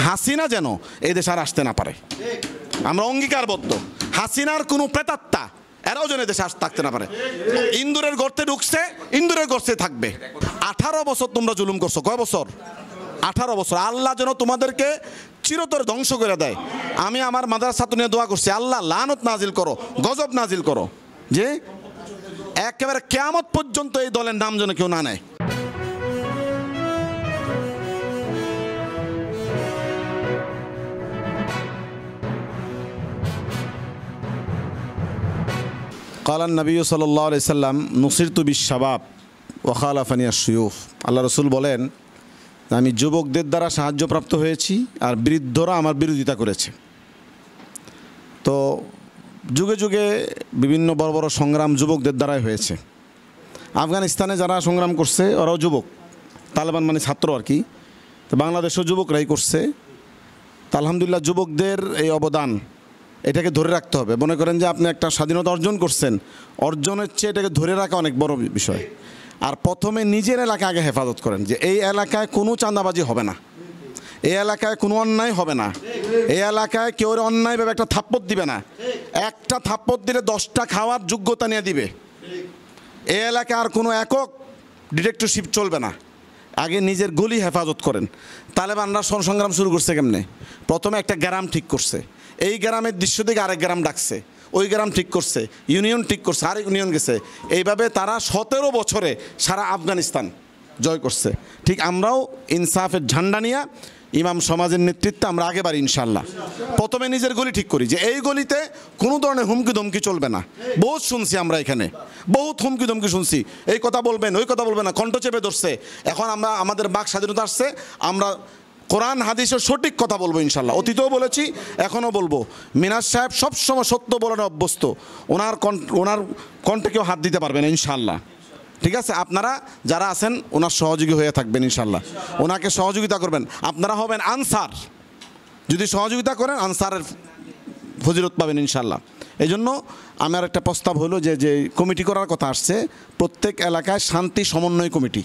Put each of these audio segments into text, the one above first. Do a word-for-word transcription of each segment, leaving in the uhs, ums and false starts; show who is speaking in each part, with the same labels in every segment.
Speaker 1: হাসিনা যেন এই দেশে আর আসতে না পারে। আমরা অঙ্গীকারবদ্ধ, হাসিনার কোনো প্রেতাত্মা এরাও যেন দেশে আসতে থাকতে না পারে। ইন্দুরের গর্তে ঢুকছে, ইন্দুরের গর্তে থাকবে। আঠারো বছর তোমরা জুলুম করছো, কয় বছর? আঠারো বছর। আল্লাহ যেন তোমাদেরকে চিরতরে ধ্বংস করে দেয়। আমি আমার মাদ্রাসা ছাত্র নিয়ে দোয়া করছি, আল্লাহ লানত নাজিল করো, গজব নাজিল করো, যে একেবারে কিয়ামত পর্যন্ত এই দলের নাম যেন কেউ না নেয়। কালান নবী সাল্লাল্লাহু আলাইহি সাল্লাম নুসিরতু বিশ-শাবাব ওয়া খালাফানি আশ-শুয়ুখ। আল্লাহ রসুল বলেন, আমি যুবকদের দ্বারা সাহায্যপ্রাপ্ত হয়েছি আর বৃদ্ধরা আমার বিরোধিতা করেছে। তো যুগে যুগে বিভিন্ন বড় বড় সংগ্রাম যুবকদের দ্বারাই হয়েছে। আফগানিস্তানে যারা সংগ্রাম করছে ওরাও যুবক, তালেবান মানে ছাত্র আর কি। তো বাংলাদেশেও যুবকরাই করছে। তা আলহামদুলিল্লাহ যুবকদের এই অবদান, এটাকে ধরে রাখতে হবে। মনে করেন যে আপনি একটা স্বাধীনতা অর্জন করছেন, অর্জনের চেয়ে এটাকে ধরে রাখা অনেক বড় বিষয়। আর প্রথমে নিজের এলাকা আগে হেফাজত করেন, যে এই এলাকায় কোনো চাঁদাবাজি হবে না, এই এলাকায় কোনো অন্যায় হবে না, এই এলাকায় কেউ অন্যায়ভাবে একটা থাপ্পড় দিবে না, একটা থাপ্পড় দিলে দশটা খাওয়ার যোগ্যতা নিয়ে দিবে। এই এলাকায় আর কোনো একক ডিটেক্টরশিপ চলবে না। আগে নিজের গলি হেফাজত করেন। তালেবানরা সংগ্রাম শুরু করছে কেমনে? প্রথমে একটা গ্রাম ঠিক করছে, এই গ্রামের দৃশ্য থেকে আরেক গ্রাম ডাকছে, ওই গ্রাম ঠিক করছে, ইউনিয়ন ঠিক করছে, আরেক ইউনিয়ন গেছে। এইভাবে তারা সতেরো বছরে সারা আফগানিস্তান জয় করছে। ঠিক আমরাও ইনসাফের ঝান্ডা নিয়ে ইমাম সমাজের নেতৃত্বে আমরা আগে বাড়ি ইনশাল্লাহ। প্রথমে নিজের গলি ঠিক করি, যে এই গলিতে কোনো ধরনের হুমকি ধমকি চলবে না। বহুত শুনছি আমরা এখানে, বহুত হুমকি ধমকি শুনছি, এই কথা বলবেন, ওই কথা বলবেন না, কণ্ঠ চেপে ধরছে। এখন আমরা, আমাদের বাক স্বাধীনতা আসছে, আমরা কোরআন হাদিসের সঠিক কথা বলবো ইনশাল্লাহ। অতীতেও বলেছি, এখনও বলবো। মিনাজ সাহেব সবসময় সত্য বলার অভ্যস্ত, ওনার কণ্ঠ, ওনার কণ্ঠে কেউ হাত দিতে পারবে না ইনশাল্লাহ। ঠিক আছে, আপনারা যারা আছেন ওনার সহযোগী হয়ে থাকবেন ইনশাল্লাহ, ওনাকে সহযোগিতা করবেন। আপনারা হবেন আনসার, যদি সহযোগিতা করেন আনসারের ফজিলত পাবেন ইনশাল্লাহ। এই জন্য আমার একটা প্রস্তাব হলো যে যে কমিটি করার কথা আসছে, প্রত্যেক এলাকায় শান্তি সমন্বয় কমিটি,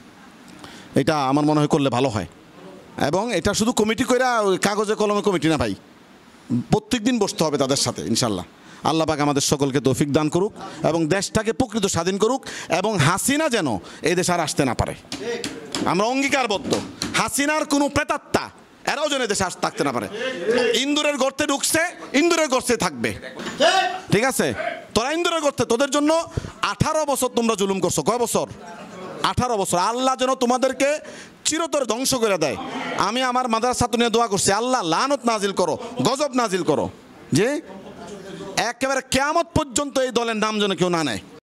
Speaker 1: এটা আমার মনে হয় করলে ভালো হয়। এবং এটা শুধু কমিটি করে কাগজে কলমে কমিটি না ভাই, প্রত্যেক দিন বসতে হবে তাদের সাথে ইনশাল্লাহ। আল্লাহ পাক আমাদের সকলকে তৌফিক দান করুক এবং দেশটাকে প্রকৃত স্বাধীন করুক, এবং হাসিনা যেন এই দেশে আর আসতে না পারে। আমরা অঙ্গীকারবদ্ধ, হাসিনার কোনো প্রেতাত্মা এরাও যেন দেশে আসতে থাকতে না পারে। ইন্দুরের গর্তে ঢুকছে, ইন্দুরের গর্তে থাকবে। ঠিক আছে, তোরা ইন্দুরের গর্তে, তোদের জন্য আঠারো বছর তোমরা জুলুম করছো, কয় বছর? আঠারো বছর। আল্লাহ যেন তোমাদেরকে চিরতরে ধ্বংস করে দেয়। আমি আমার মাদ্রাসা ছাত্র নিয়ে দোয়া করছি, আল্লাহ লানত নাজিল করো, গজব নাজিল করো, যে একেবারে কিয়ামত পর্যন্ত এই দলের নাম যেন কেউ না নেয়।